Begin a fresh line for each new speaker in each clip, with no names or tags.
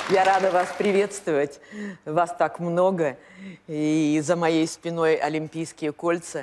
Я рада вас приветствовать. Вас так много. И за моей спиной олимпийские кольца.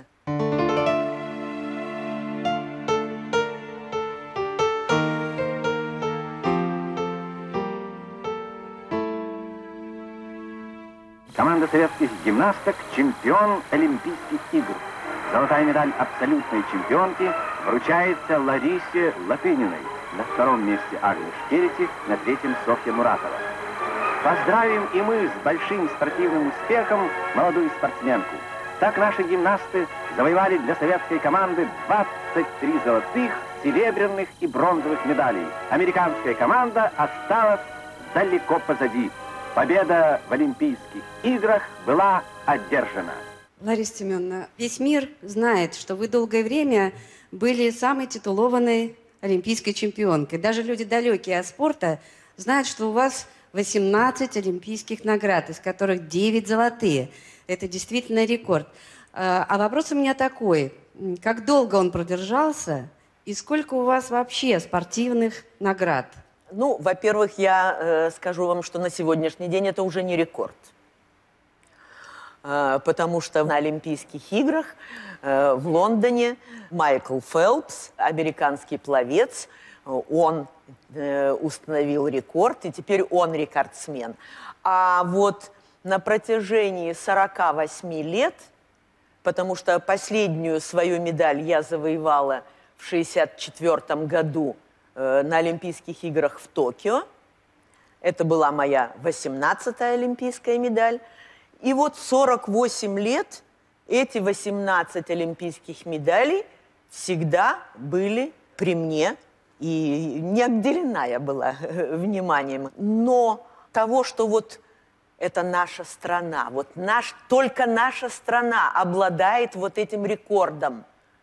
Команда советских гимнасток – чемпион Олимпийских игр. Золотая медаль абсолютной чемпионки вручается Ларисе Латыниной. На втором месте Агнес Шкерити, на третьем Софья Муратова. Поздравим и мы с большим спортивным успехом молодую спортсменку. Так наши гимнасты завоевали для советской команды 23 золотых, серебряных и бронзовых медалей. Американская команда осталась далеко позади. Победа в Олимпийских играх была одержана.
Лариса Семеновна, весь мир знает, что вы долгое время были самой титулованной олимпийской чемпионкой. Даже люди далекие от спорта знают, что у вас 18 олимпийских наград, из которых 9 золотые. Это действительно рекорд. А вопрос у меня такой. Как долго он продержался и сколько у вас вообще спортивных наград?
Ну, во-первых, я скажу вам, что на сегодняшний день это уже не рекорд. Потому что на Олимпийских играх в Лондоне Майкл Фелпс, американский пловец, он установил рекорд, и теперь он рекордсмен. А вот на протяжении 48 лет, потому что последнюю свою медаль я завоевала в 1964 году на Олимпийских играх в Токио. Это была моя 18-я олимпийская медаль. И вот 48 лет эти 18 олимпийских медалей всегда были при мне. И не отделена я была вниманием. Но того, что вот это наша страна, вот только наша страна обладает вот этим рекордом.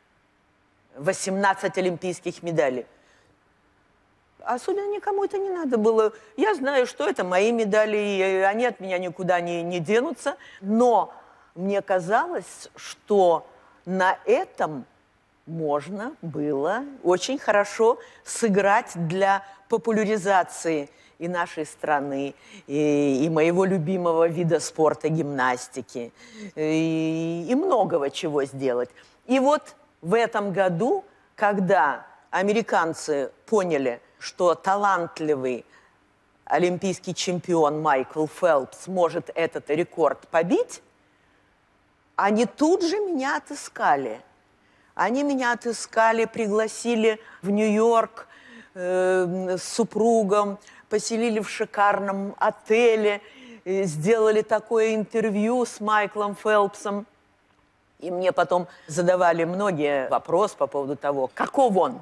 18 олимпийских медалей. Особенно никому это не надо было. Я знаю, что это мои медали, и они от меня никуда не денутся. Но мне казалось, что на этом можно было очень хорошо сыграть для популяризации и нашей страны, и моего любимого вида спорта, гимнастики, и многого чего сделать. И вот в этом году, когда американцы поняли, что талантливый олимпийский чемпион Майкл Фелпс может этот рекорд побить, они тут же меня отыскали. Они меня отыскали, пригласили в Нью-Йорк с супругом, поселили в шикарном отеле, сделали такое интервью с Майклом Фелпсом. И мне потом задавали многие вопросы по поводу того, каков он.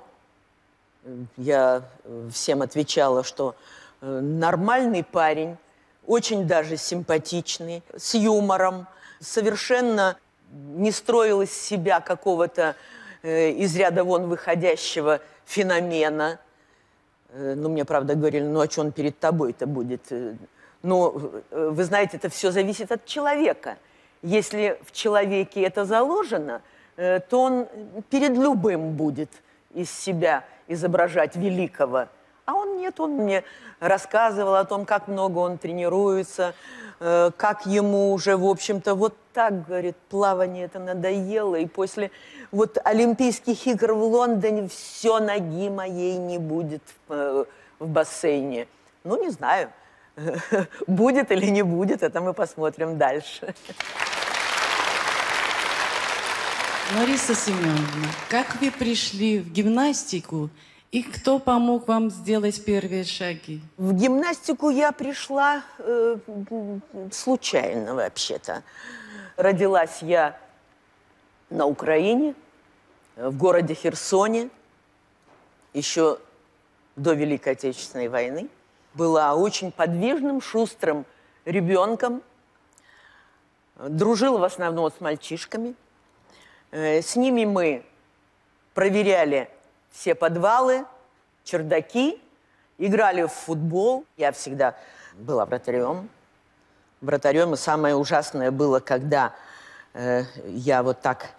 Я всем отвечала, что нормальный парень, очень даже симпатичный, с юмором, совершенно не строил из себя какого-то из ряда вон выходящего феномена. Ну, мне, правда, говорили, ну, а что он перед тобой-то будет? Ну, вы знаете, это все зависит от человека. Если в человеке это заложено, то он перед любым будет из себя изображать великого. А он нет, он мне рассказывал о том, как много он тренируется, как ему уже, в общем-то, вот так, говорит, плавание это надоело, и после вот Олимпийских игр в Лондоне все, ноги моей не будет в бассейне. Ну, не знаю, будет или не будет, это мы посмотрим дальше.
Лариса Семеновна, как вы пришли в гимнастику и кто помог вам сделать первые шаги?
В гимнастику я пришла случайно вообще-то. Родилась я на Украине, в городе Херсоне, еще до Великой Отечественной войны. Была очень подвижным, шустрым ребенком. Дружила в основном с мальчишками. С ними мы проверяли все подвалы, чердаки, играли в футбол. Я всегда была вратарем. Вратарем, и самое ужасное было, когда я вот так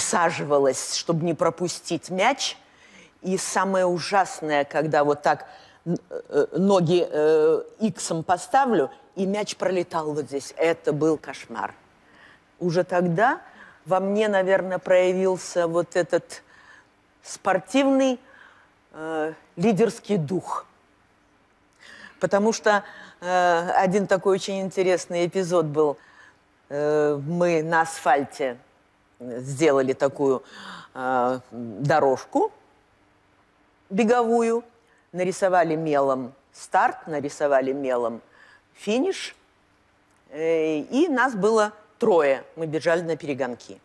присаживалась, чтобы не пропустить мяч. И самое ужасное, когда вот так ноги иксом поставлю, и мяч пролетал вот здесь. Это был кошмар. Уже тогда во мне, наверное, проявился вот этот спортивный лидерский дух. Потому что один такой очень интересный эпизод был. Мы на асфальте сделали такую дорожку беговую, нарисовали мелом старт, нарисовали мелом финиш, и нас было 3. Мы бежали на перегонки.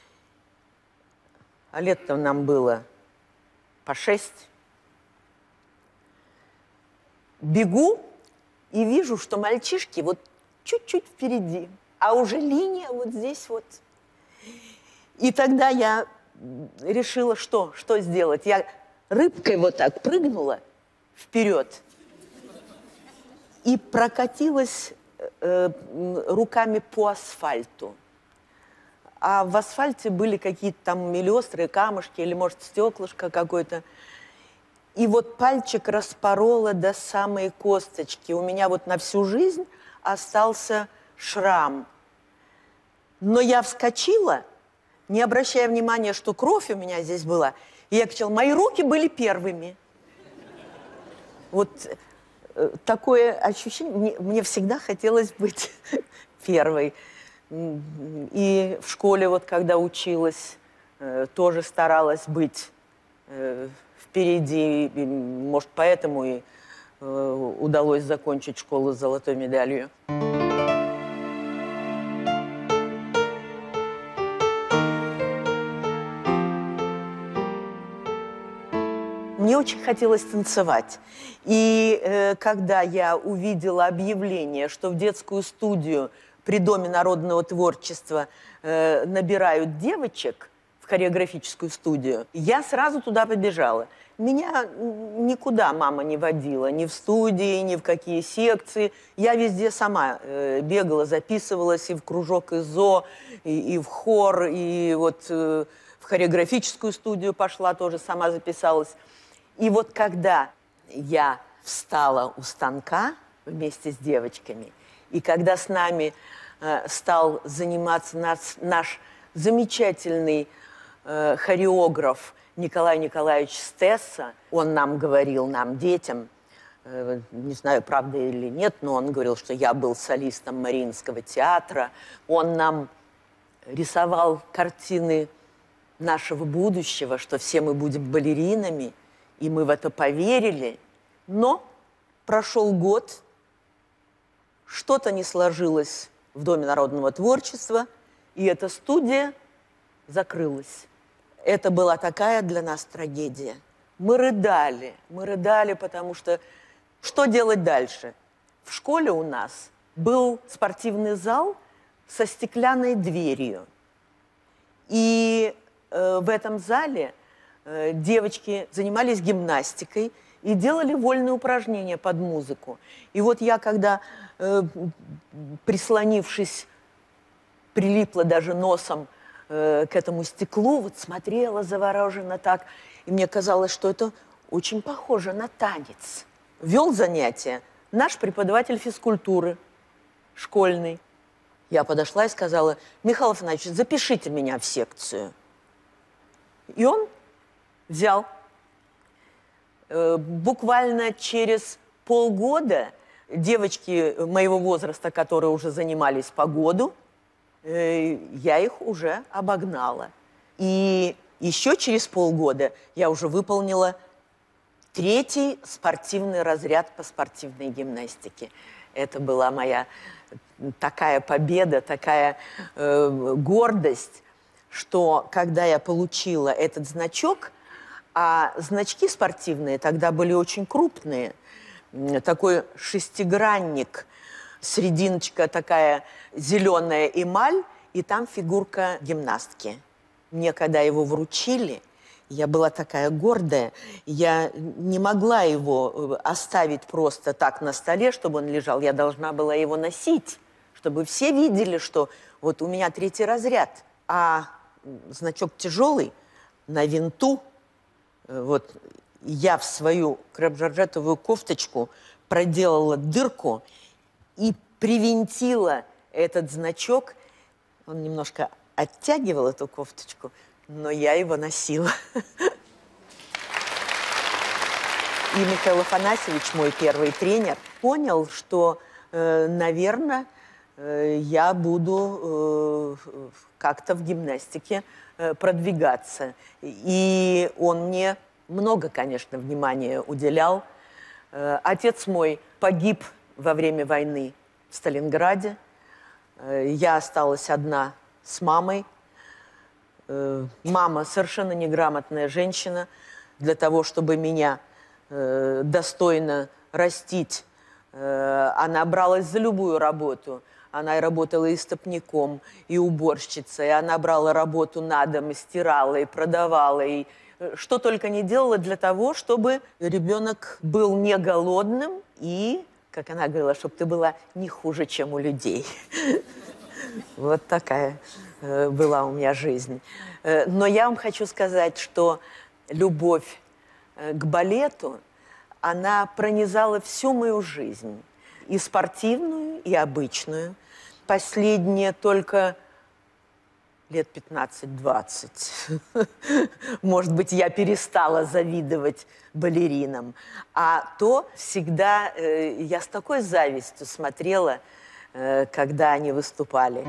А лет-то нам было по 6. Бегу и вижу, что мальчишки вот чуть-чуть впереди, а уже линия вот здесь вот. И тогда я решила, что сделать. Я рыбкой вот так прыгнула вперед и прокатилась руками по асфальту. А в асфальте были какие-то там или острые камушки, или, может, стеклышко какое-то. И вот пальчик распорола до самой косточки. У меня вот на всю жизнь остался шрам. Но я вскочила, не обращая внимания, что кровь у меня здесь была. И я кричала, мои руки были первыми. Вот такое ощущение. Мне всегда хотелось быть первой. И в школе, вот когда училась, тоже старалась быть впереди. И, может, поэтому и удалось закончить школу с золотой медалью. Мне очень хотелось танцевать. И когда я увидела объявление, что в детскую студию при Доме народного творчества набирают девочек в хореографическую студию, я сразу туда побежала. Меня никуда мама не водила, ни в студии, ни в какие секции. Я везде сама бегала, записывалась и в кружок ИЗО, и в хор, и вот в хореографическую студию пошла, тоже сама записалась. И вот когда я встала у станка вместе с девочками, и когда с нами стал заниматься наш замечательный хореограф Николай Николаевич Стесса, он нам говорил, нам, детям, не знаю, правда или нет, но он говорил, что я был солистом Мариинского театра, он нам рисовал картины нашего будущего, что все мы будем балеринами, и мы в это поверили. Но прошел год, что-то не сложилось в Доме народного творчества, и эта студия закрылась. Это была такая для нас трагедия. Мы рыдали, потому что делать дальше? В школе у нас был спортивный зал со стеклянной дверью. И в этом зале девочки занимались гимнастикой и делали вольные упражнения под музыку. И вот я, когда, прислонившись, прилипла даже носом к этому стеклу, вот смотрела завороженно так, и мне казалось, что это очень похоже на танец. Вел занятия наш преподаватель физкультуры школьный. Я подошла и сказала, Михаил Афанасьевич, запишите меня в секцию. И он взял. Буквально через полгода девочки моего возраста, которые уже занимались по году, я их уже обогнала. И еще через полгода я уже выполнила 3-й спортивный разряд по спортивной гимнастике. Это была моя такая победа, такая гордость, что когда я получила этот значок, а значки спортивные тогда были очень крупные, такой шестигранник, серединочка такая зеленая эмаль, и там фигурка гимнастки. Мне, когда его вручили, я была такая гордая, я не могла его оставить просто так на столе, чтобы он лежал. Я должна была его носить, чтобы все видели, что вот у меня 3-й разряд, а значок тяжелый, на винту. Вот я в свою креп-жоржетовую кофточку проделала дырку и привинтила этот значок. Он немножко оттягивал эту кофточку, но я его носила. И Михаил Афанасьевич, мой первый тренер, понял, что, наверное, я буду как-то в гимнастике продвигаться. И он мне много, конечно, внимания уделял. Отец мой погиб во время войны в Сталинграде. Я осталась одна с мамой. Мама совершенно неграмотная женщина. Для того, чтобы меня достойно растить, она бралась за любую работу. Она и работала и стопником, и уборщицей. Она брала работу на дом, и стирала, и продавала, и что только не делала для того, чтобы ребенок был не голодным и, как она говорила, чтобы ты была не хуже, чем у людей. Вот такая была у меня жизнь. Но я вам хочу сказать, что любовь к балету, она пронизала всю мою жизнь. И спортивную, и обычную. Последние только лет 15-20. Может быть, я перестала завидовать балеринам. А то всегда я с такой завистью смотрела, когда они выступали.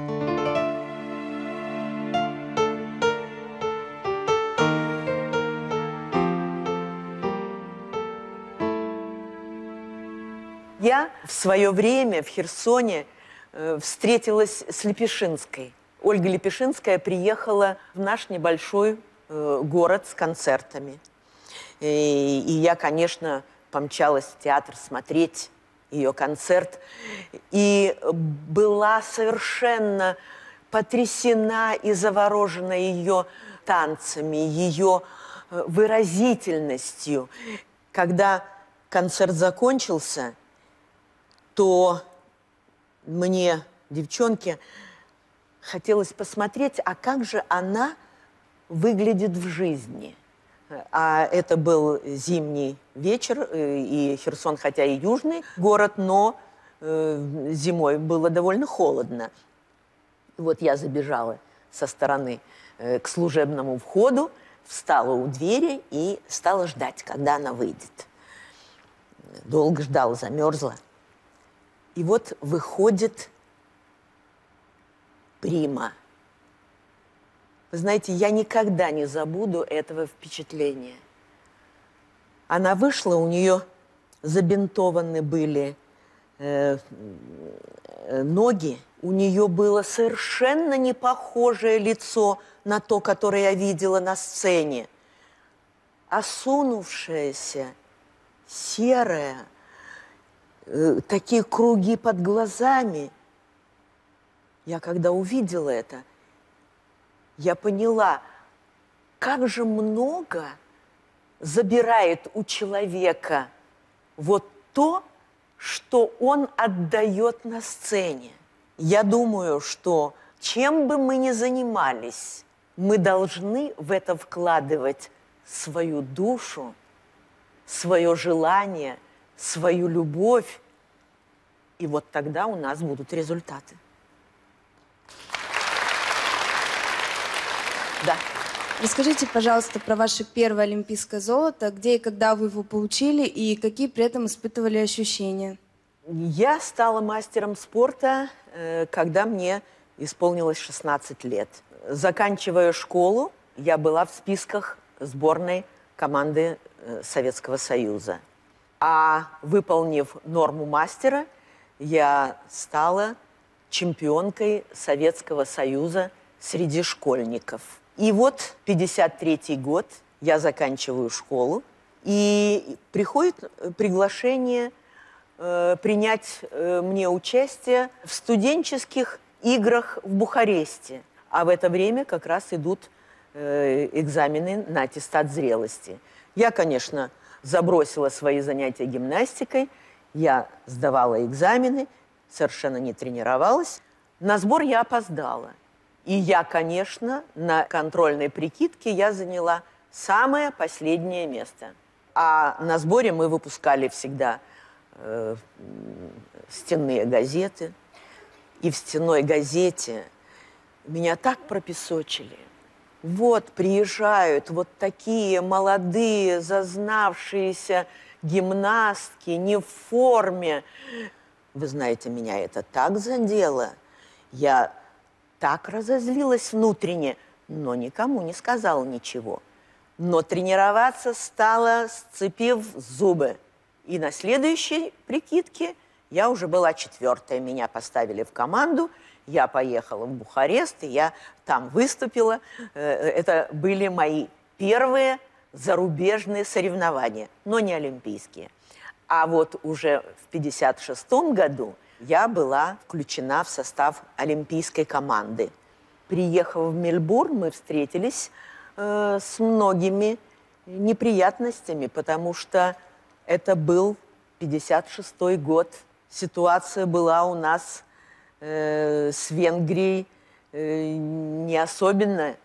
Я в свое время в Херсоне встретилась с Лепешинской. Ольга Лепешинская приехала в наш небольшой город с концертами. И я, конечно, помчалась в театр смотреть ее концерт. И была совершенно потрясена и заворожена ее танцами, ее выразительностью. Когда концерт закончился, то мне, девчонке, хотелось посмотреть, а как же она выглядит в жизни. А это был зимний вечер, и Херсон, хотя и южный город, но зимой было довольно холодно. Вот я забежала со стороны к служебному входу, встала у двери и стала ждать, когда она выйдет. Долго ждала, замерзла. И вот выходит Прима. Вы знаете, я никогда не забуду этого впечатления. Она вышла, у нее забинтованы были ноги, у нее было совершенно не похожее лицо на то, которое я видела на сцене. Осунувшееся, серое, такие круги под глазами. Я когда увидела это, я поняла, как же много забирает у человека вот то, что он отдает на сцене. Я думаю, что чем бы мы ни занимались, мы должны в это вкладывать свою душу, свое желание, свою любовь, и вот тогда у нас будут результаты. Да.
Расскажите, пожалуйста, про ваше первое олимпийское золото, где и когда вы его получили, и какие при этом испытывали ощущения?
Я стала мастером спорта, когда мне исполнилось 16 лет. Заканчивая школу, я была в списках сборной команды Советского Союза. А выполнив норму мастера, я стала чемпионкой Советского Союза среди школьников. И вот 53-й год, я заканчиваю школу, и приходит приглашение принять мне участие в студенческих играх в Бухаресте. А в это время как раз идут экзамены на аттестат зрелости. Я, конечно, забросила свои занятия гимнастикой, я сдавала экзамены, совершенно не тренировалась. На сбор я опоздала. И я, конечно, на контрольной прикидке я заняла самое последнее место. А на сборе мы выпускали всегда стенные газеты. И в стенной газете меня так пропесочили. Вот приезжают вот такие молодые, зазнавшиеся гимнастки, не в форме. Вы знаете, меня это так задело. Я так разозлилась внутренне, но никому не сказала ничего. Но тренироваться стала, сцепив зубы. И на следующей прикидке я уже была 4-я. Меня поставили в команду. Я поехала в Бухарест, и я там выступила. Это были мои первые зарубежные соревнования, но не олимпийские. А вот уже в 1956 году я была включена в состав олимпийской команды. Приехав в Мельбурн, мы встретились с многими неприятностями, потому что это был 1956 год. Ситуация была у нас с Венгрией не особенно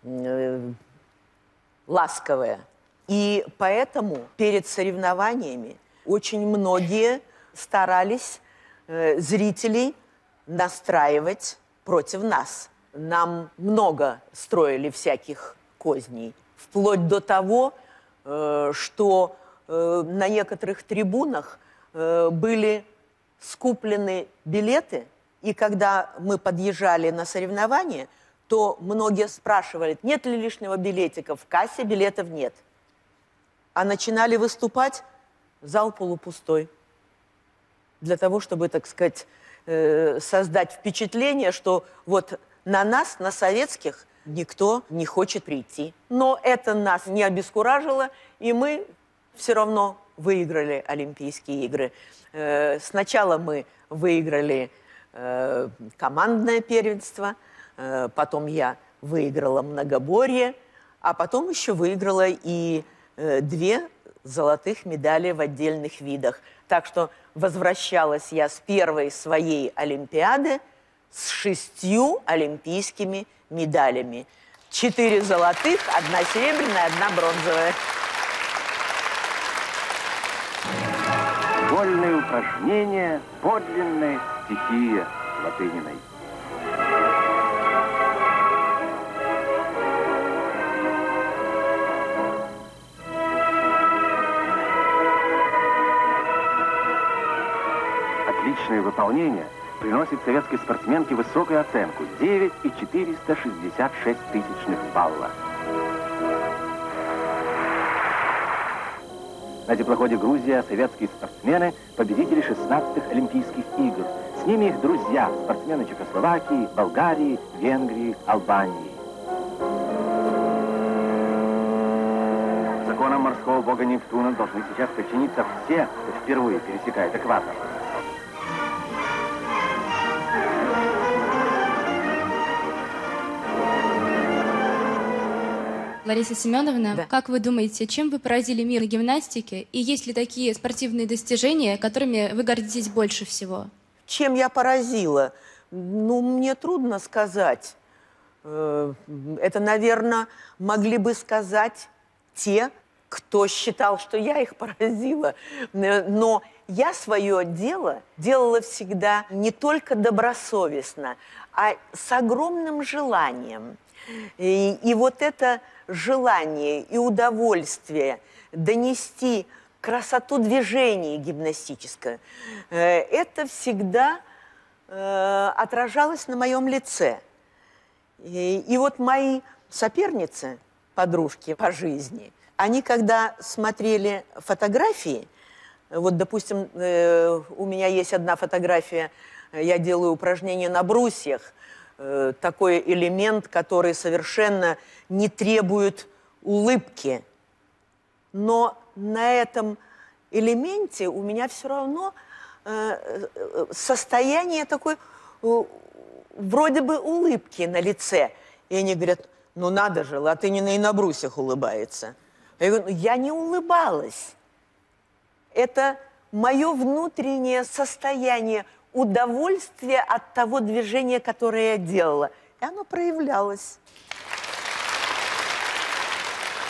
ласковая. И поэтому перед соревнованиями очень многие старались зрителей настраивать против нас. Нам много строили всяких козней. Вплоть до того, что на некоторых трибунах были скуплены билеты, и когда мы подъезжали на соревнования, то многие спрашивали, нет ли лишнего билетика, в кассе билетов нет. А начинали выступать, зал полупустой. Для того, чтобы, так сказать, создать впечатление, что вот на нас, на советских, никто не хочет прийти. Но это нас не обескуражило, и мы все равно выиграли Олимпийские игры. Сначала мы выиграли командное первенство, потом я выиграла многоборье, а потом еще выиграла и 2 золотых медали в отдельных видах. Так что возвращалась я с первой своей Олимпиады с 6 олимпийскими медалями. 4 золотых, 1 серебряная, 1 бронзовая.
Вольные упражнения, подлинная стихия Латыниной. Отличное выполнение приносит советской спортсменке высокую оценку – 9,466 балла. На теплоходе «Грузия» советские спортсмены – победители 16-х Олимпийских игр. С ними их друзья – спортсмены Чехословакии, Болгарии, Венгрии, Албании. Законам морского бога Нептуна должны сейчас подчиниться все, кто впервые пересекает экватор.
Лариса Семеновна,
Да.
как вы думаете, чем вы поразили мир гимнастики? И есть ли такие спортивные достижения, которыми вы гордитесь больше всего?
Чем я поразила? Ну, мне трудно сказать. Это, наверное, могли бы сказать те, кто считал, что я их поразила. Но я свое дело делала всегда не только добросовестно, а с огромным желанием. И вот это желание и удовольствие донести красоту движения гимнастического, это всегда отражалось на моем лице. И вот мои соперницы, подружки по жизни, они, когда смотрели фотографии, вот, допустим, у меня есть одна фотография, я делаю упражнения на брусьях, такой элемент, который совершенно не требует улыбки. Но на этом элементе у меня все равно состояние такой вроде бы улыбки на лице. И они говорят, ну надо же, Латынина и на брусьях улыбается. Я говорю, я не улыбалась. Это мое внутреннее состояние удовольствия от того движения, которое я делала. И оно проявлялось.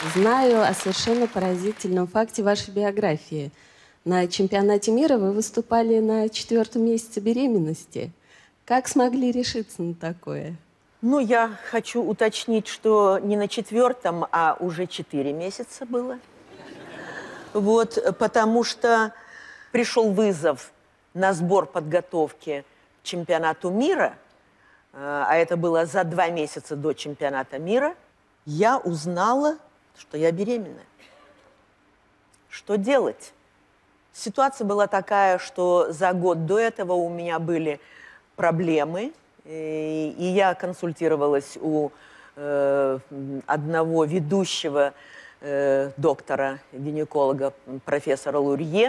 Знаю о совершенно поразительном факте вашей биографии. На чемпионате мира вы выступали на 4-м месяце беременности. Как смогли решиться на такое?
Ну, я хочу уточнить, что не на 4-м, а уже 4 месяца было. Вот, потому что пришел вызов на сбор подготовки к чемпионату мира, а это было за 2 месяца до чемпионата мира, я узнала, что я беременна. Что делать? Ситуация была такая, что за год до этого у меня были проблемы, и я консультировалась у одного ведущего доктора-гинеколога, профессора Лурье,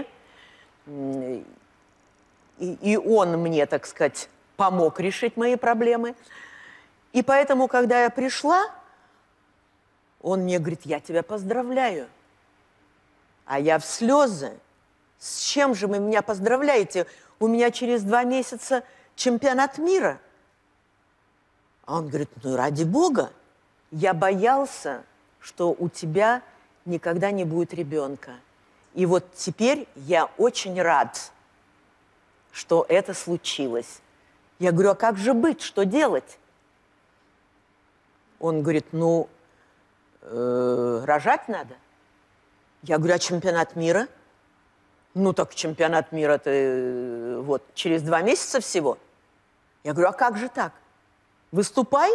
и он мне, так сказать, помог решить мои проблемы. И поэтому, когда я пришла, он мне говорит: я тебя поздравляю. А я в слезы. С чем же вы меня поздравляете? У меня через 2 месяца чемпионат мира. А он говорит: ну ради бога, я боялся, что у тебя никогда не будет ребенка. И вот теперь я очень рад, что это случилось. Я говорю: а как же быть, что делать? Он говорит: ну, рожать надо. Я говорю: а чемпионат мира? Ну, так чемпионат мира-то вот через 2 месяца всего. Я говорю: а как же так? Выступай.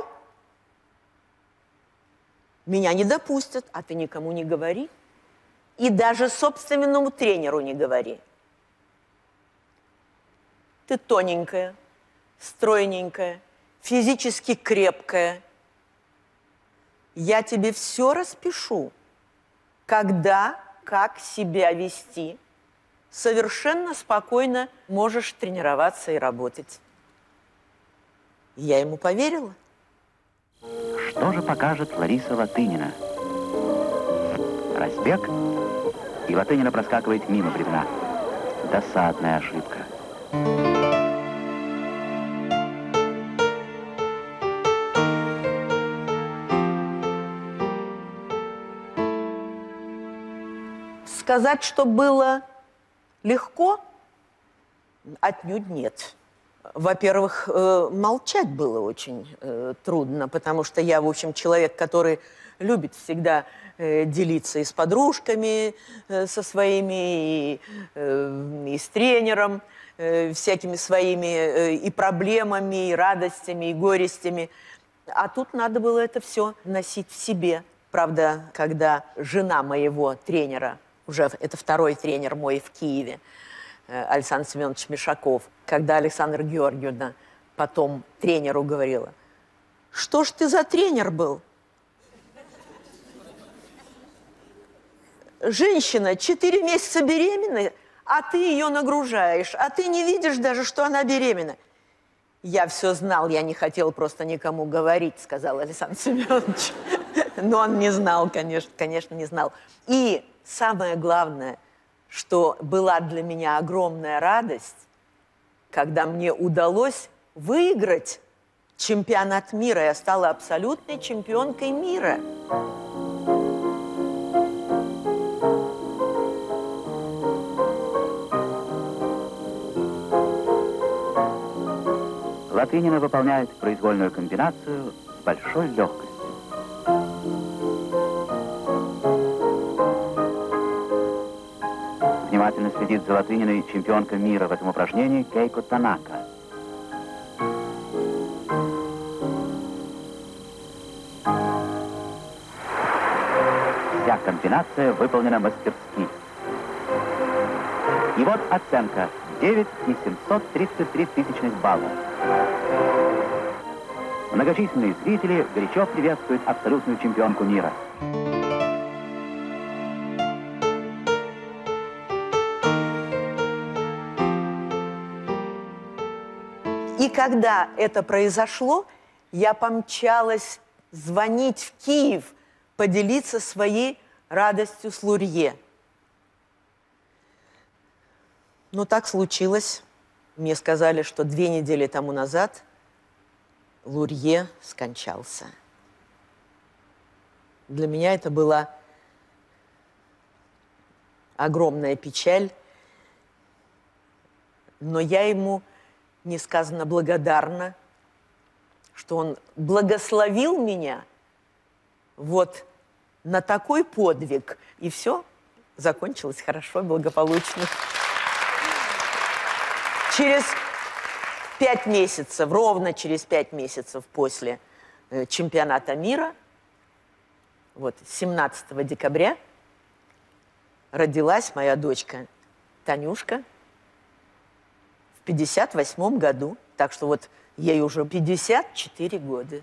Меня не допустят, а ты никому не говори. И даже собственному тренеру не говори. Ты тоненькая, стройненькая, физически крепкая. Я тебе все распишу, когда, как себя вести. Совершенно спокойно можешь тренироваться и работать. Я ему поверила.
Что же покажет Лариса Латынина? Разбег, и Латынина проскакивает мимо бревна. Досадная ошибка.
Сказать, что было легко, отнюдь нет. Во-первых, молчать было очень трудно, потому что я, в общем, человек, который любит всегда делиться и с подружками, со своими, и с тренером, всякими своими и проблемами, и радостями, и горестями. А тут надо было это все носить в себе. Правда, когда жена моего тренера, уже это 2-й тренер мой в Киеве, Александр Семенович Мишаков, когда Александра Георгиевна потом тренеру говорила: что ж ты за тренер был? Женщина 4 месяца беременна, а ты ее нагружаешь, а ты не видишь даже, что она беременна. Я все знал, я не хотел просто никому говорить, сказал Александр Семенович. Но он не знал, конечно, не знал. И самое главное, что была для меня огромная радость, когда мне удалось выиграть чемпионат мира. Я стала абсолютной чемпионкой мира.
Латынина выполняет произвольную комбинацию с большой легкостью. Внимательно следит за Латыниной чемпионка мира в этом упражнении Кейко Танака. Вся комбинация выполнена мастерски. И вот оценка 9,733 тысячных балла. Многочисленные зрители горячо приветствуют абсолютную чемпионку мира.
И когда это произошло, я помчалась звонить в Киев, поделиться своей радостью с Лурье. Но так случилось. Мне сказали, что 2 недели тому назад Лурье скончался. Для меня это была огромная печаль. Но я ему несказанно благодарна, что он благословил меня вот на такой подвиг. И все закончилось хорошо, благополучно. Через 5 месяцев, ровно через 5 месяцев после чемпионата мира, вот 17 декабря, родилась моя дочка Танюшка в 58 году. Так что вот ей уже 54 года.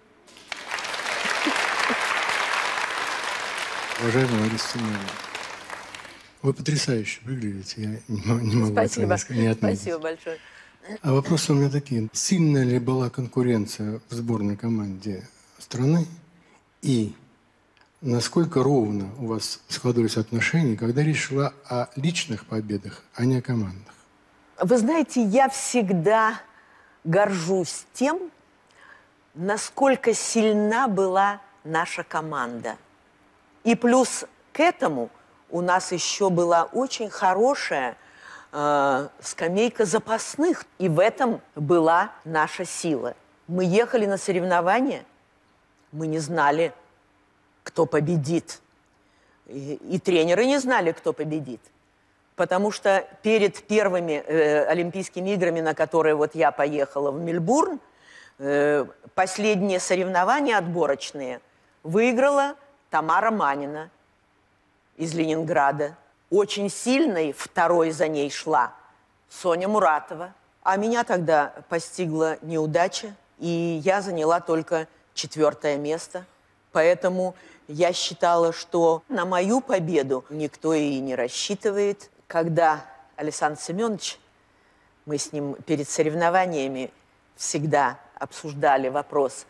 Уважаемая Лариса Семеновна, вы потрясающе выглядите. Я не могу
Спасибо.
этого не отметить.
Спасибо большое.
А вопросы у меня такие. Сильная ли была конкуренция в сборной команде страны? И насколько ровно у вас складывались отношения, когда речь шла о личных победах, а не о командах?
Вы знаете, я всегда горжусь тем, насколько сильна была наша команда. И плюс к этому у нас еще была очень хорошая скамейка запасных. И в этом была наша сила. Мы ехали на соревнования, мы не знали, кто победит. И тренеры не знали, кто победит. Потому что перед первыми Олимпийскими играми, на которые вот я поехала в Мельбурн, последние соревнования отборочные выиграла Тамара Манина из Ленинграда. Очень сильной второй за ней шла Соня Муратова. А меня тогда постигла неудача, и я заняла только 4-е место. Поэтому я считала, что на мою победу никто и не рассчитывает. Когда Александр Семенович, мы с ним перед соревнованиями всегда обсуждали вопрос,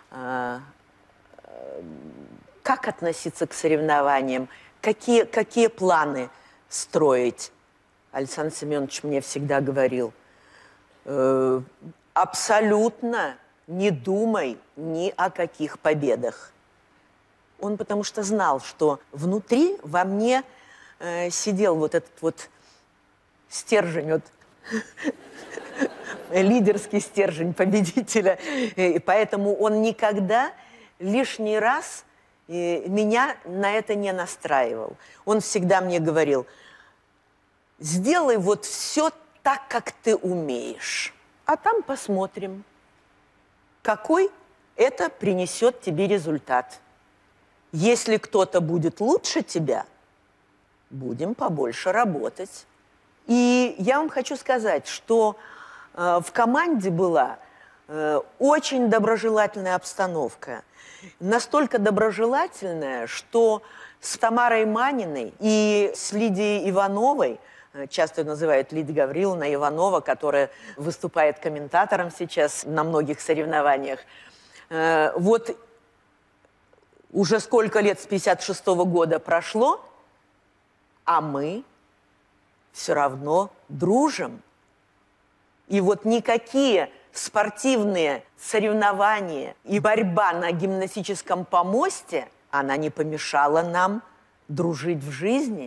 как относиться к соревнованиям, какие планы строить. Александр Семенович мне всегда говорил, абсолютно не думай ни о каких победах. Он потому что знал, что внутри во мне сидел вот этот вот стержень, вот, лидерский стержень победителя. И поэтому он никогда лишний раз меня на это не настраивал. Он всегда мне говорил, сделай вот все так, как ты умеешь, а там посмотрим, какой это принесет тебе результат. Если кто-то будет лучше тебя, будем побольше работать. И я вам хочу сказать, что в команде была очень доброжелательная обстановка. Настолько доброжелательная, что с Тамарой Маниной и с Лидией Ивановой, часто ее называют Лидия Гавриловна Иванова, которая выступает комментатором сейчас на многих соревнованиях, вот уже сколько лет с 56-го года прошло, а мы все равно дружим. И вот никакие спортивные соревнования и борьба на гимнастическом помосте, она не помешала нам дружить в жизни.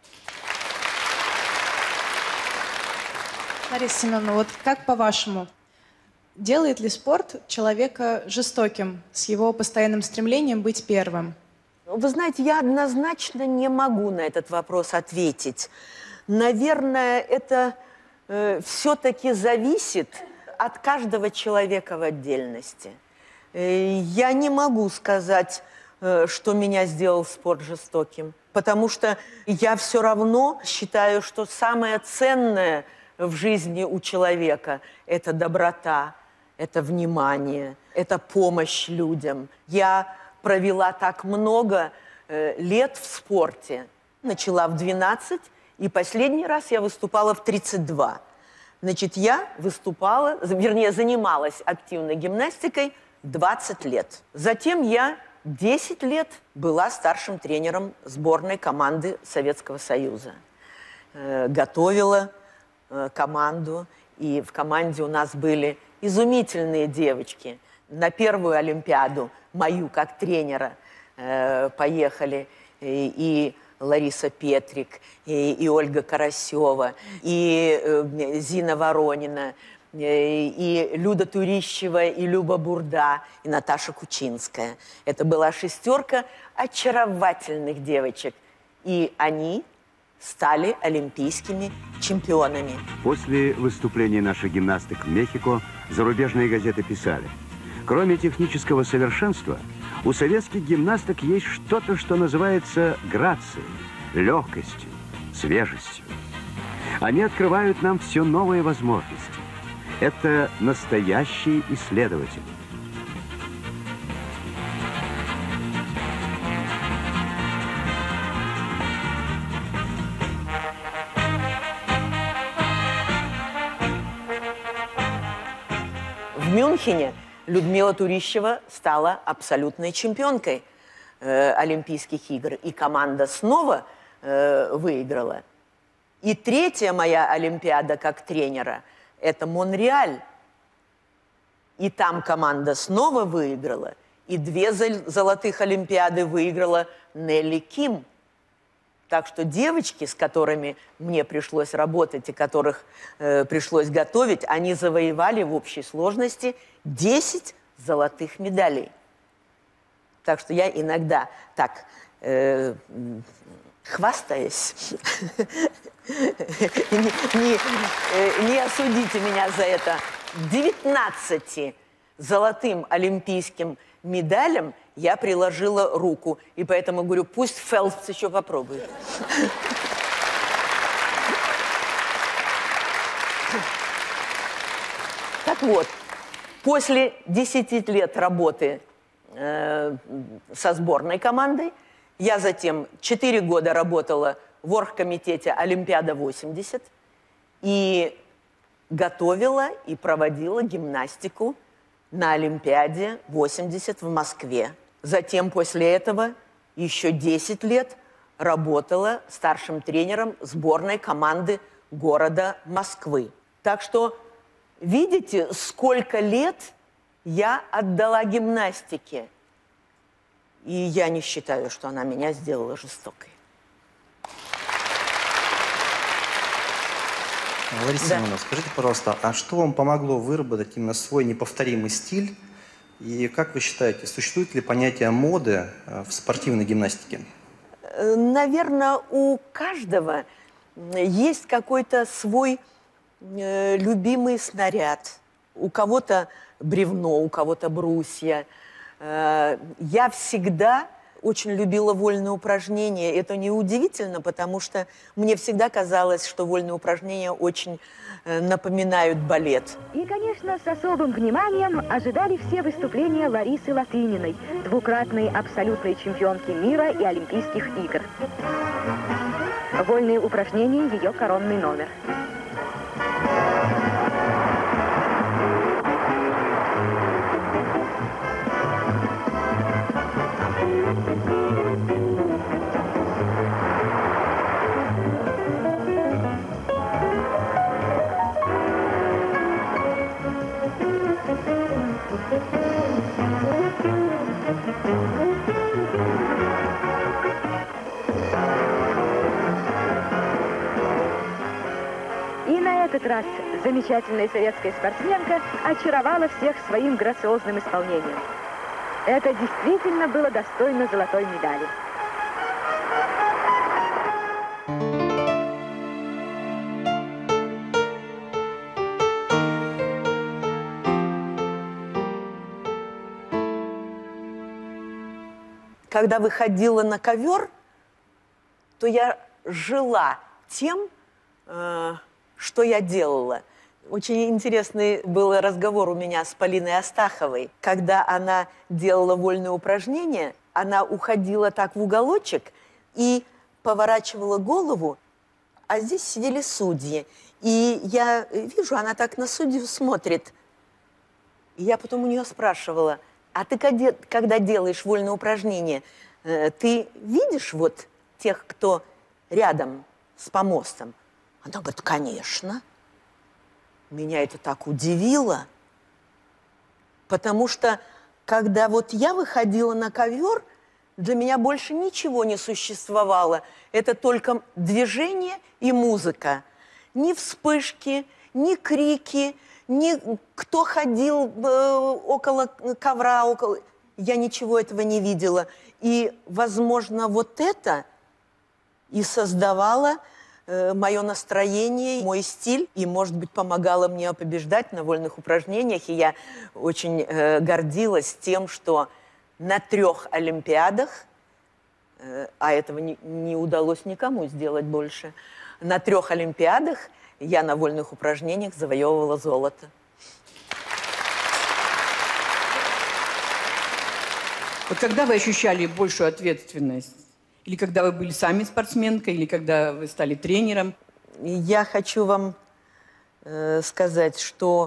Лариса Семеновна, вот как по-вашему, делает ли спорт человека жестоким с его постоянным стремлением быть первым?
Вы знаете, я однозначно не могу на этот вопрос ответить. Наверное, это все-таки зависит от каждого человека в отдельности. Я не могу сказать, что меня сделал спорт жестоким, потому что я все равно считаю, что самое ценное в жизни у человека – это доброта, это внимание, это помощь людям. Я провела так много лет в спорте. Начала в 12, и последний раз я выступала в 32. Значит, я выступала, вернее, занималась активной гимнастикой 20 лет. Затем я 10 лет была старшим тренером сборной команды Советского Союза. Готовила команду, и в команде у нас были изумительные девочки. На первую Олимпиаду, мою как тренера, поехали и Лариса Петрик, и Ольга Карасева, и Зина Воронина, и Люда Турищева, и Люба Бурда, и Наташа Кучинская. Это была шестерка очаровательных девочек. И они стали олимпийскими чемпионами.
После выступления наших гимнасток в Мехико зарубежные газеты писали: кроме технического совершенства, у советских гимнасток есть что-то, что называется грацией, легкостью, свежестью. Они открывают нам все новые возможности. Это настоящие исследователи.
В Мюнхене Людмила Турищева стала абсолютной чемпионкой Олимпийских игр. И команда снова выиграла. И третья моя Олимпиада как тренера – это Монреаль. И там команда снова выиграла. И 2 золотых Олимпиады выиграла Нелли Ким. Так что девочки, с которыми мне пришлось работать и которых пришлось готовить, они завоевали в общей сложности 10 золотых медалей. Так что я иногда так, хвастаясь, не осудите меня за это, 19 золотым олимпийским медалям я приложила руку. И поэтому говорю, пусть Фелпс еще попробует. Так вот, после 10 лет работы со сборной командой, я затем 4 года работала в оргкомитете Олимпиада-80 и готовила и проводила гимнастику на Олимпиаде 80 в Москве. Затем после этого еще 10 лет работала старшим тренером сборной команды города Москвы. Так что видите, сколько лет я отдала гимнастике. И я не считаю, что она меня сделала жестокой.
Лариса Семеновна, скажите, пожалуйста, а что вам помогло выработать именно свой неповторимый стиль? И как вы считаете, существует ли понятие моды в спортивной гимнастике?
Наверное, у каждого есть какой-то свой любимый снаряд. У кого-то бревно, у кого-то брусья. Я всегда очень любила вольные упражнения. Это неудивительно, потому что мне всегда казалось, что вольные упражнения очень напоминают балет.
И, конечно, с особым вниманием ожидали все выступления Ларисы Латыниной, двукратной абсолютной чемпионки мира и Олимпийских игр. Вольные упражнения – ее коронный номер. В этот раз замечательная советская спортсменка очаровала всех своим грациозным исполнением. Это действительно было достойно золотой медали.
Когда выходила на ковер, то я жила тем, что я делала. Очень интересный был разговор у меня с Полиной Астаховой. Когда она делала вольные упражнения, она уходила так в уголочек и поворачивала голову, а здесь сидели судьи. И я вижу, она так на судью смотрит. И я потом у нее спрашивала, а ты когда делаешь вольные упражнения, ты видишь вот тех, кто рядом с помостом? Она говорит, конечно. Меня это так удивило, потому что, когда вот я выходила на ковер, для меня больше ничего не существовало. Это только движение и музыка. Ни вспышки, ни крики, ни кто ходил около ковра, я ничего этого не видела. И, возможно, вот это и создавало мое настроение, мой стиль, и, может быть, помогало мне побеждать на вольных упражнениях. И я очень гордилась тем, что на 3 Олимпиадах, а этого не удалось никому сделать больше, на 3 Олимпиадах я на вольных упражнениях завоевывала золото.
Вот когда вы ощущали большую ответственность? Или когда вы были сами спортсменкой, или когда вы стали тренером?
Я хочу вам сказать, что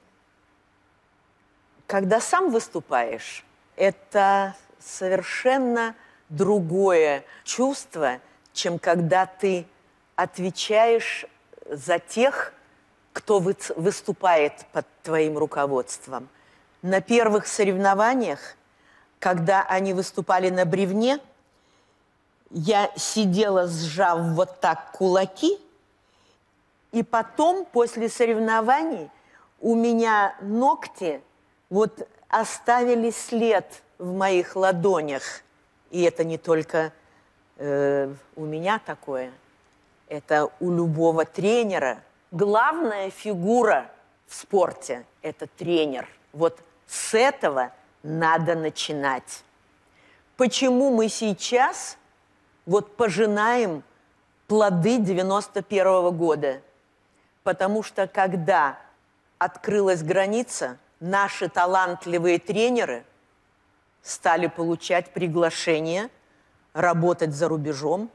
когда сам выступаешь, это совершенно другое чувство, чем когда ты отвечаешь за тех, кто выступает под твоим руководством. На первых соревнованиях, когда они выступали на бревне, я сидела, сжав вот так кулаки, и потом, после соревнований, у меня ногти вот оставили след в моих ладонях. И это не только у меня такое, это у любого тренера. Главная фигура в спорте – это тренер. Вот с этого надо начинать. Почему мы сейчас вот пожинаем плоды 91-го года? Потому что когда открылась граница, наши талантливые тренеры стали получать приглашение работать за рубежом,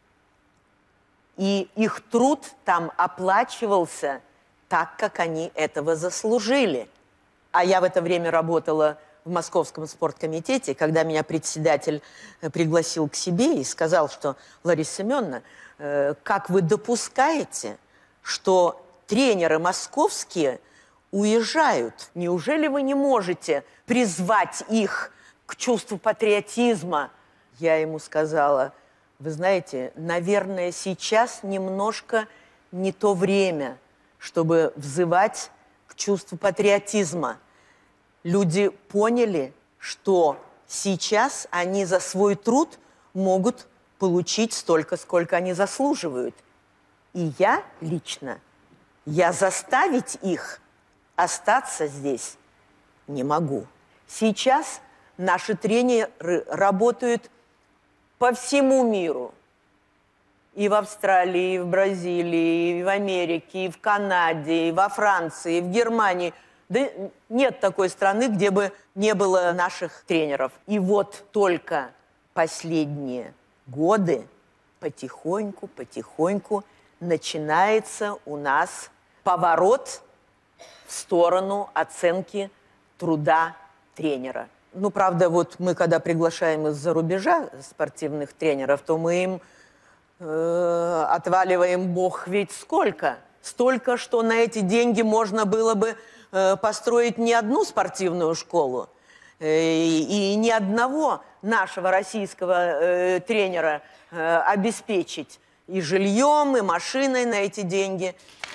и их труд там оплачивался так, как они этого заслужили. А я в это время работала в Московском спорткомитете, когда меня председатель пригласил к себе и сказал, что: Лариса Семеновна, как вы допускаете, что тренеры московские уезжают? Неужели вы не можете призвать их к чувству патриотизма? Я ему сказала: вы знаете, наверное, сейчас немножко не то время, чтобы взывать к чувству патриотизма. Люди поняли, что сейчас они за свой труд могут получить столько, сколько они заслуживают. И я лично, я заставить их остаться здесь не могу. Сейчас наши тренеры работают по всему миру. И в Австралии, и в Бразилии, и в Америке, и в Канаде, и во Франции, и в Германии. Да нет такой страны, где бы не было наших тренеров. И вот только последние годы потихоньку начинается у нас поворот в сторону оценки труда тренера. Ну, правда, вот мы, когда приглашаем из-за рубежа спортивных тренеров, то мы им отваливаем бог ведь сколько. Столько, что на эти деньги можно было бы построить не одну спортивную школу и ни одного нашего российского тренера обеспечить и жильем, и машиной на эти деньги.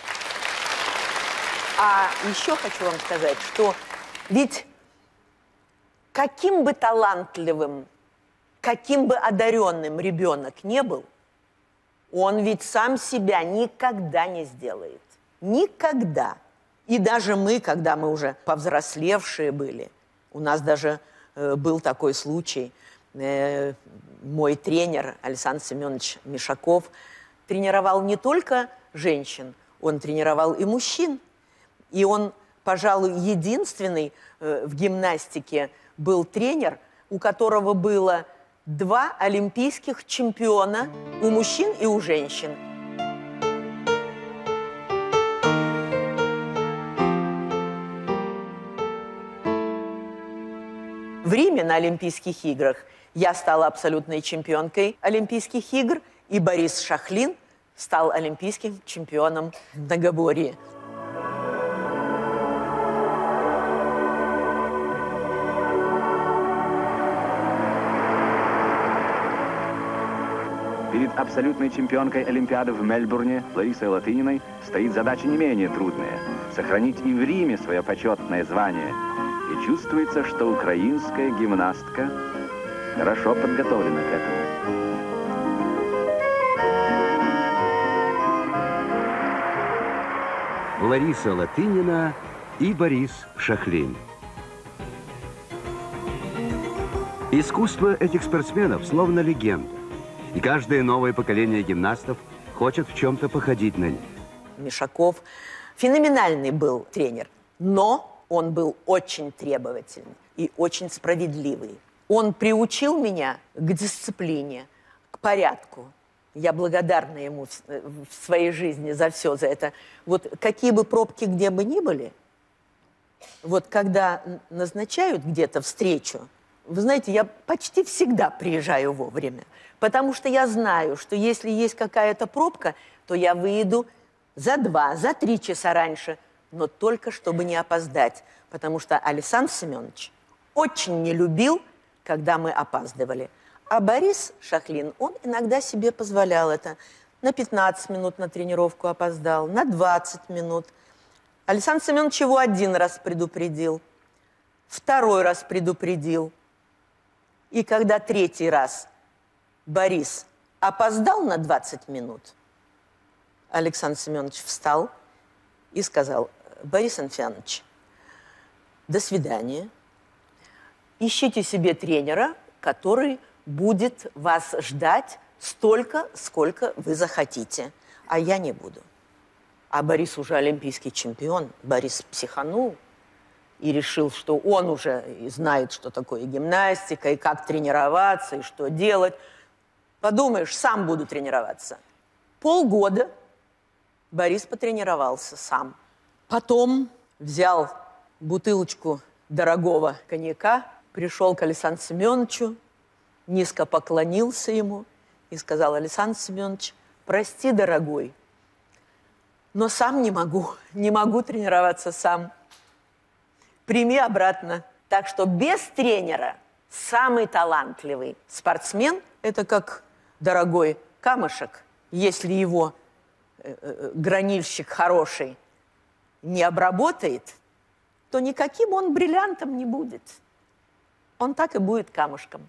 А еще хочу вам сказать, что ведь каким бы талантливым, каким бы одаренным ребенок не был, он ведь сам себя никогда не сделает. Никогда. И даже мы, когда мы уже повзрослевшие были, у нас даже был такой случай, мой тренер Александр Семенович Мишаков тренировал не только женщин, он тренировал и мужчин. И он, пожалуй, единственный в гимнастике был тренер, у которого было 2 олимпийских чемпиона у мужчин и у женщин. В Риме на Олимпийских играх я стала абсолютной чемпионкой Олимпийских игр, и Борис Шахлин стал олимпийским чемпионом в многоборье.
Перед абсолютной чемпионкой Олимпиады в Мельбурне Ларисой Латыниной стоит задача не менее трудная – сохранить и в Риме свое почетное звание. И чувствуется, что украинская гимнастка хорошо подготовлена к этому.
Лариса Латынина и Борис Шахлин. Искусство этих спортсменов словно легенда. И каждое новое поколение гимнастов хочет в чем-то походить на них.
Мишаков феноменальный был тренер, но он был очень требовательный и очень справедливый. Он приучил меня к дисциплине, к порядку. Я благодарна ему в своей жизни за все, за это. Вот какие бы пробки где бы ни были, вот когда назначают где-то встречу, вы знаете, я почти всегда приезжаю вовремя, потому что я знаю, что если есть какая-то пробка, то я выйду за 2, за 3 часа раньше, но только чтобы не опоздать, потому что Александр Семенович очень не любил, когда мы опаздывали. А Борис Шахлин, он иногда себе позволял это. На 15 минут на тренировку опоздал, на 20 минут. Александр Семенович его 1 раз предупредил, 2 раз предупредил. И когда 3-й раз Борис опоздал на 20 минут, Александр Семенович встал и сказал: Борис Анфянович, до свидания. Ищите себе тренера, который будет вас ждать столько, сколько вы захотите, а я не буду. А Борис уже олимпийский чемпион, Борис психанул и решил, что он уже знает, что такое гимнастика, и как тренироваться, и что делать. Подумаешь, сам буду тренироваться. Полгода Борис потренировался сам. Потом взял бутылочку дорогого коньяка, пришел к Александру Семеновичу, низко поклонился ему и сказал: Александр Семенович, прости, дорогой, но сам не могу тренироваться сам. Прими обратно. Так что без тренера самый талантливый спортсмен – это как дорогой камушек. Если его гранильщик хороший не обработает, то никаким он бриллиантом не будет. Он так и будет камушком.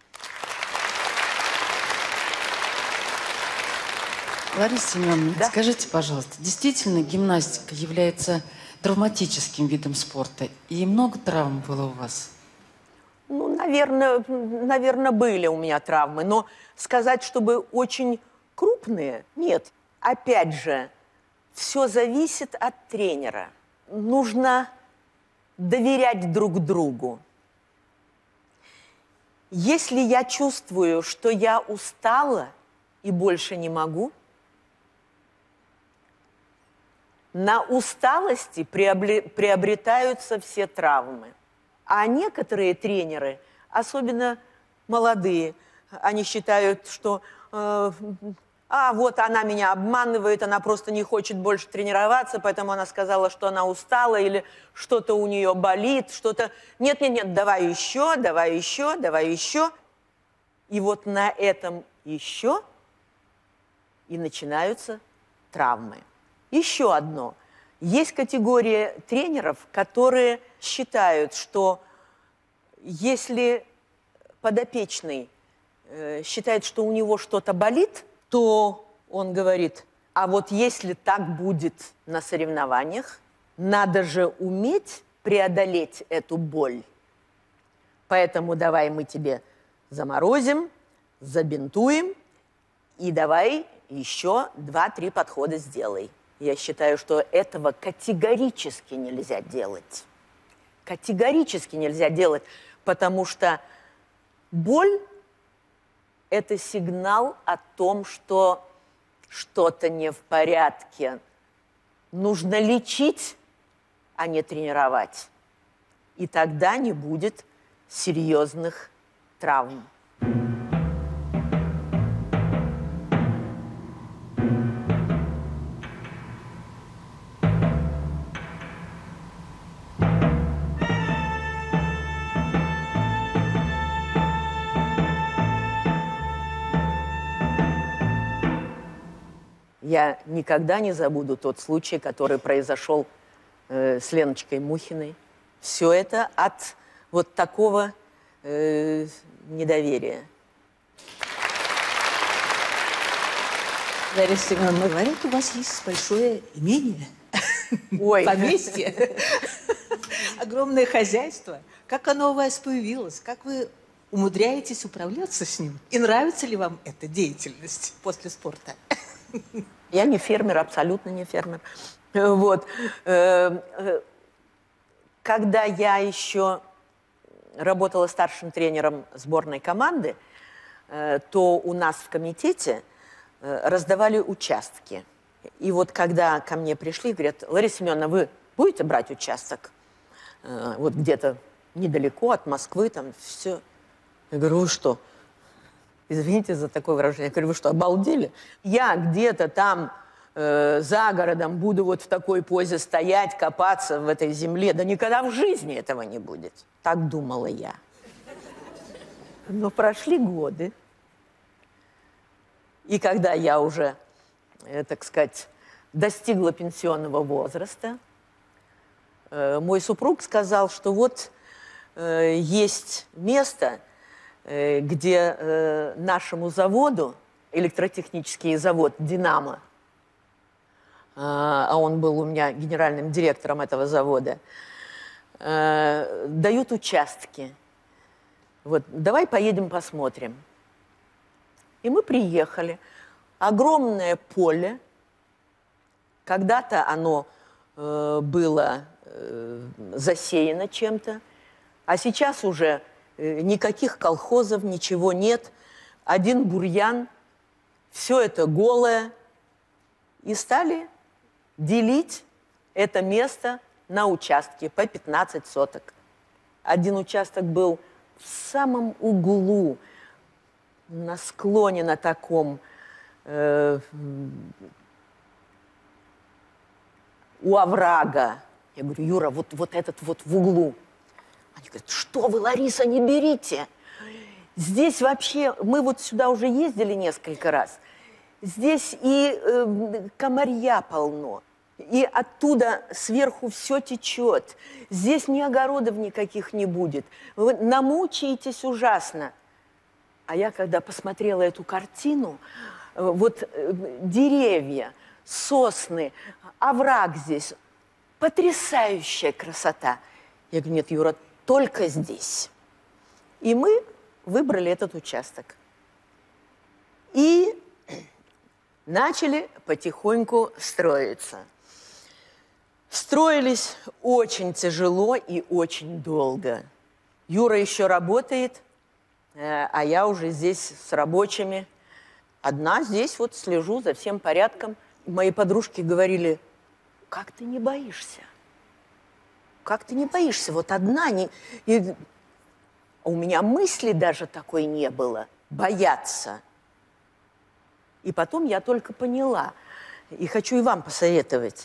Лариса Семеновна,
Да?
скажите, пожалуйста, действительно гимнастика является травматическим видом спорта? И много травм было у вас?
Ну, наверное, были у меня травмы, но сказать, чтобы очень крупные, нет. Опять же, все зависит от тренера. Нужно доверять друг другу. Если я чувствую, что я устала и больше не могу, на усталости приобретаются все травмы. А некоторые тренеры, особенно молодые, они считают, что вот она меня обманывает, она просто не хочет больше тренироваться, поэтому она сказала, что она устала или что-то у нее болит, что-то... Нет, давай еще. И вот на этом еще и начинаются травмы. Еще одно. Есть категория тренеров, которые считают, что если подопечный считает, что у него что-то болит, то он говорит: а вот если так будет на соревнованиях, надо же уметь преодолеть эту боль. Поэтому давай мы тебе заморозим, забинтуем, и давай еще 2-3 подхода сделай. Я считаю, что этого категорически нельзя делать. Категорически нельзя делать, потому что боль – это сигнал о том, что что-то не в порядке. Нужно лечить, а не тренировать. И тогда не будет серьезных травм. Я никогда не забуду тот случай, который произошел с Леночкой Мухиной. Все это от вот такого недоверия.
Лариса Семеновна, говорят, у вас есть большое имение.
Ой.
Поместье. Огромное хозяйство. Как оно у вас появилось? Как вы умудряетесь управляться с ним? И нравится ли вам эта деятельность после спорта?
Я не фермер, абсолютно не фермер. Вот. Когда я еще работала старшим тренером сборной команды, то у нас в комитете раздавали участки. И вот когда ко мне пришли, говорят: Лариса Семеновна, вы будете брать участок? Вот где-то недалеко от Москвы, там все. Я говорю: вы что? Извините за такое выражение. Я говорю: вы что, обалдели? Я где-то там за городом буду вот в такой позе стоять, копаться в этой земле. Да никогда в жизни этого не будет. Так думала я. Но прошли годы. И когда я уже, так сказать, достигла пенсионного возраста, мой супруг сказал, что вот есть место, где нашему заводу, электротехнический завод «Динамо», а он был у меня генеральным директором этого завода, дают участки. Вот, давай поедем посмотрим. И мы приехали. Огромное поле. Когда-то оно было засеяно чем-то, а сейчас уже никаких колхозов, ничего нет. Один бурьян, все это голое. И стали делить это место на участки по 15 соток. Один участок был в самом углу, на склоне на таком, у оврага. Я говорю: Юра, вот этот вот в углу. Они говорят: что вы, Лариса, не берите. Здесь вообще, мы вот сюда уже ездили несколько раз. Здесь и комарья полно, и оттуда сверху все течет. Здесь ни огородов никаких не будет. Вы намучаетесь ужасно. А я, когда посмотрела эту картину, вот деревья, сосны, овраг здесь, потрясающая красота. Я говорю: нет, Юра, только здесь. И мы выбрали этот участок. И начали потихоньку строиться. Строились очень тяжело и очень долго. Юра еще работает, а я уже здесь с рабочими. Одна здесь вот слежу за всем порядком. Мои подружки говорили: как ты не боишься? Как ты не боишься? Вот одна не... И у меня мысли даже такой не было. Бояться. И потом я только поняла. И хочу и вам посоветовать.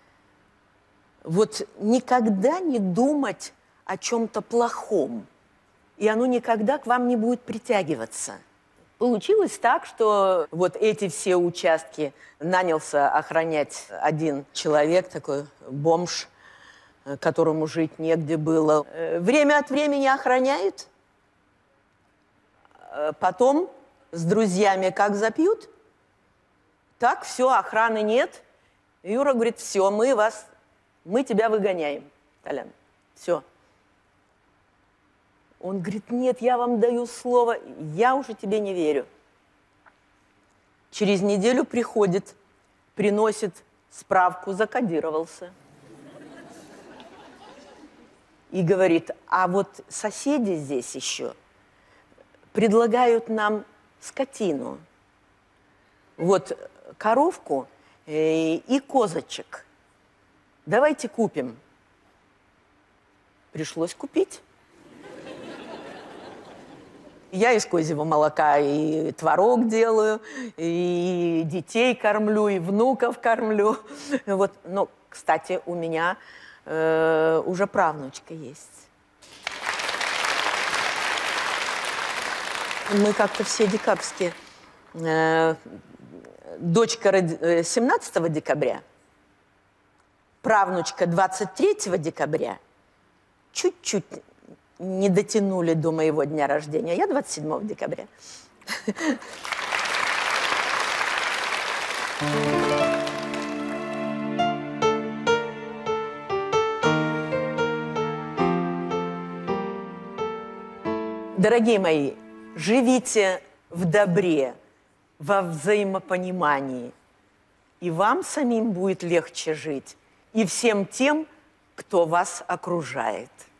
Вот никогда не думать о чем-то плохом. И оно никогда к вам не будет притягиваться. Получилось так, что вот эти все участки нанялся охранять один человек, такой бомж, которому жить негде было. Время от времени охраняет, потом с друзьями как запьют, так все, охраны нет. Юра говорит: все, мы тебя выгоняем, Толян, все. Он говорит: нет, я вам даю слово, я уже тебе не верю. Через неделю приходит, приносит справку, закодировался. И говорит: а вот соседи здесь еще предлагают нам скотину. Вот коровку и козочек. Давайте купим. Пришлось купить. Я из козьего молока и творог делаю, и детей кормлю, и внуков кормлю. Вот. Но, кстати, у меня уже правнучка есть. Мы как-то все декабрьские дочка 17 декабря, правнучка 23 декабря, чуть-чуть не дотянули до моего дня рождения. Я 27 декабря. Дорогие мои, живите в добре, во взаимопонимании, и вам самим будет легче жить, и всем тем, кто вас окружает.